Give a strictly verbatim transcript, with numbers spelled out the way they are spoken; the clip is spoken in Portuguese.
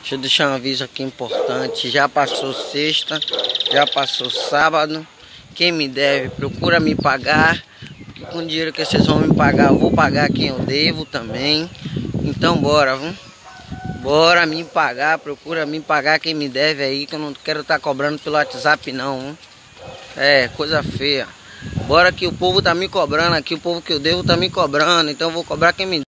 Deixa eu deixar um aviso aqui importante. Já passou sexta, já passou sábado. Quem me deve, procura me pagar. Porque com o dinheiro que vocês vão me pagar, eu vou pagar quem eu devo também. Então bora, vamos. Bora me pagar, procura me pagar quem me deve aí, que eu não quero estar cobrando pelo WhatsApp não. Hein? É, coisa feia. Bora que o povo tá me cobrando aqui, o povo que eu devo tá me cobrando. Então eu vou cobrar quem me